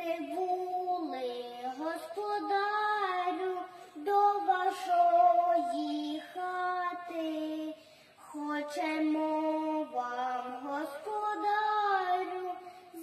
прибули, господарю, до вашої хати. Хочемо вам, господарю,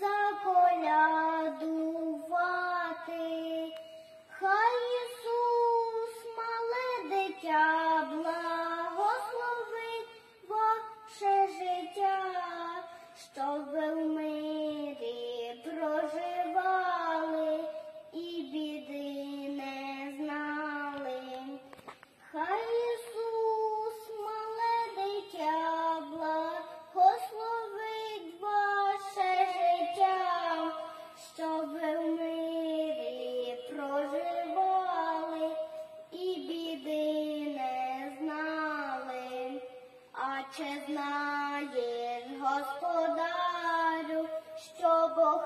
заколядувати. Хай Ісус, мале дитя, благословить ваше життя, щоб ви в мирі проживали і біди не знали. Хай Ісус, мале дитя, благословить ваше життя, щоб ви в мирі проживали і біди не знали. А чи знаєш, господарю, що Бог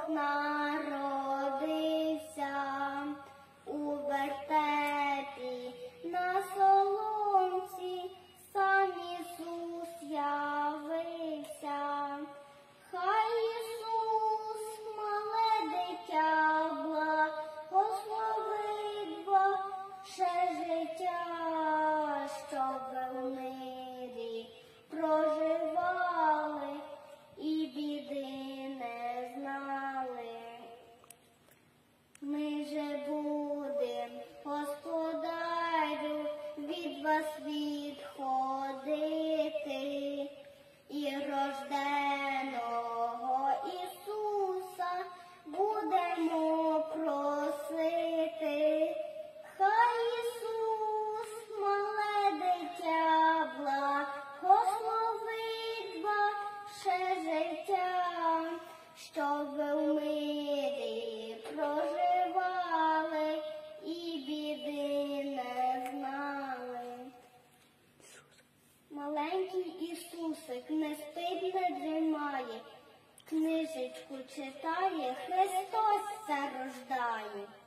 народився у вертепі на соломці, сам Ісус явився. Хай Ісус, мале дитя, благословить ваше життя, щоб ви в мирі проживали і біди не знали. Ми же будем, господарю, від вас відходити, і рожденого Ісуса будемо просити. Хай Ісус, мале дитя, благословить ваше життя, щоб ви в мирі проживали і біди не знали. Маленький Ісусик не спить, не дрімає, книжечку читає, Христос рождає.